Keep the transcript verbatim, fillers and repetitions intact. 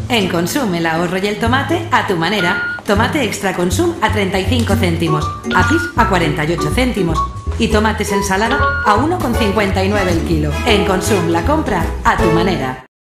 En Consum, el ahorro y el tomate a tu manera. Tomate extra Consum a treinta y cinco céntimos, apis a cuarenta y ocho céntimos y tomates ensalada a uno con cincuenta y nueve el kilo. En Consum, la compra a tu manera.